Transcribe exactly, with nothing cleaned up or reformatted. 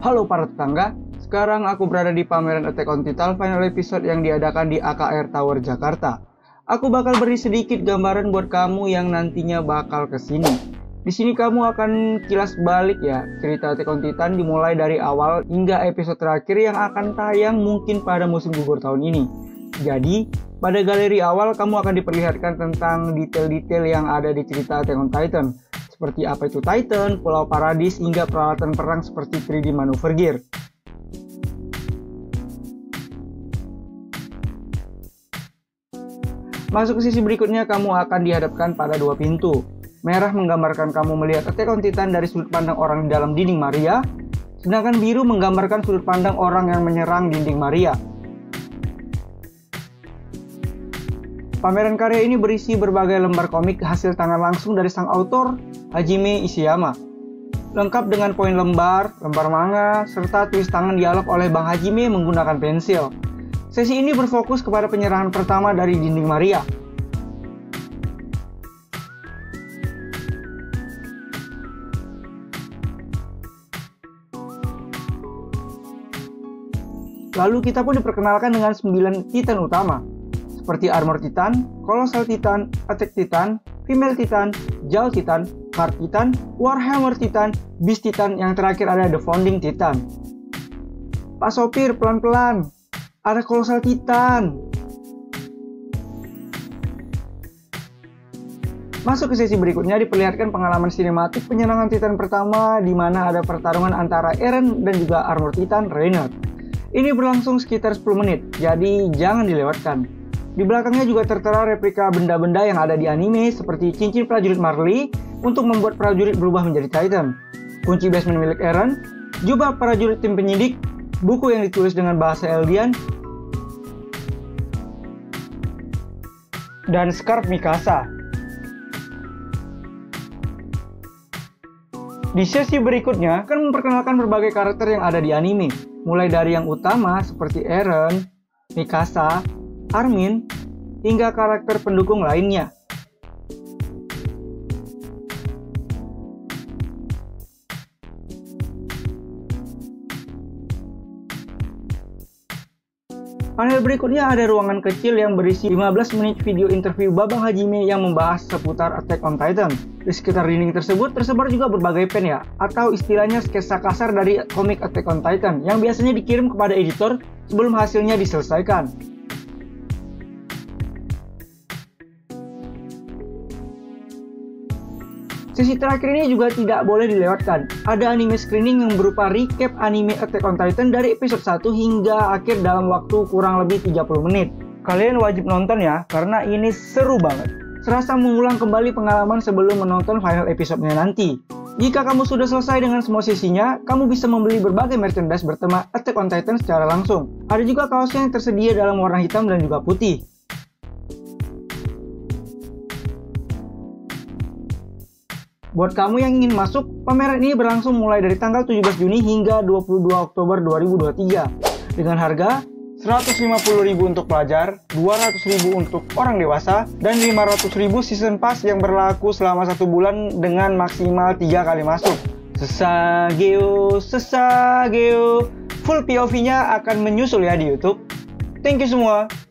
Halo para tetangga, sekarang aku berada di pameran Attack on Titan final episode yang diadakan di A K R Tower Jakarta. Aku bakal beri sedikit gambaran buat kamu yang nantinya bakal kesini. Di sini kamu akan kilas balik ya, cerita Attack on Titan dimulai dari awal hingga episode terakhir yang akan tayang mungkin pada musim gugur tahun ini. Jadi, pada galeri awal kamu akan diperlihatkan tentang detail-detail yang ada di cerita Attack on Titan. Seperti apa itu Titan, Pulau Paradis, hingga peralatan perang seperti tiga D Maneuver Gear. Masuk ke sisi berikutnya, kamu akan dihadapkan pada dua pintu. Merah menggambarkan kamu melihat Attack on Titan dari sudut pandang orang di dalam dinding Maria, sedangkan biru menggambarkan sudut pandang orang yang menyerang dinding Maria. Pameran karya ini berisi berbagai lembar komik hasil tangan langsung dari sang autor, Hajime Ishiyama. Lengkap dengan poin lembar, lembar manga, serta tulis tangan dialog oleh Bang Hajime menggunakan pensil. Sesi ini berfokus kepada penyerangan pertama dari dinding Maria. Lalu kita pun diperkenalkan dengan sembilan Titan utama, seperti Armor Titan, Colossal Titan, Attack Titan, Female Titan, Jaw Titan, Heart Titan, Warhammer Titan, Beast Titan, yang terakhir ada The Founding Titan. Pak sopir, pelan-pelan, ada Colossal Titan. Masuk ke sesi berikutnya, diperlihatkan pengalaman sinematik penyerangan Titan pertama, di mana ada pertarungan antara Eren dan juga Armor Titan Reynard. Ini berlangsung sekitar sepuluh menit, jadi jangan dilewatkan. Di belakangnya juga tertera replika benda-benda yang ada di anime seperti cincin prajurit Marley untuk membuat prajurit berubah menjadi Titan, kunci basement milik Eren, jubah prajurit tim penyidik, buku yang ditulis dengan bahasa Eldian, dan scarf Mikasa. Di sesi berikutnya akan memperkenalkan berbagai karakter yang ada di anime, mulai dari yang utama seperti Eren, Mikasa, Armin, hingga karakter pendukung lainnya. Panel berikutnya ada ruangan kecil yang berisi lima belas menit video interview Babang Hajime yang membahas seputar Attack on Titan. Di sekitar dinding tersebut tersebar juga berbagai pen ya, atau istilahnya sketsa kasar dari komik Attack on Titan yang biasanya dikirim kepada editor sebelum hasilnya diselesaikan. Sesi terakhir ini juga tidak boleh dilewatkan. Ada anime screening yang berupa recap anime Attack on Titan dari episode satu hingga akhir dalam waktu kurang lebih tiga puluh menit. Kalian wajib nonton ya, karena ini seru banget. Serasa mengulang kembali pengalaman sebelum menonton final episode-nya nanti. Jika kamu sudah selesai dengan semua sesinya, kamu bisa membeli berbagai merchandise bertema Attack on Titan secara langsung. Ada juga kaosnya yang tersedia dalam warna hitam dan juga putih. Buat kamu yang ingin masuk, pameran ini berlangsung mulai dari tanggal tujuh belas Juni hingga dua puluh dua Oktober dua ribu dua puluh tiga dengan harga seratus lima puluh ribu untuk pelajar, dua ratus ribu untuk orang dewasa, dan lima ratus ribu season pass yang berlaku selama satu bulan dengan maksimal tiga kali masuk. Sesageo, sesageo, full P O V-nya akan menyusul ya di YouTube. Thank you semua.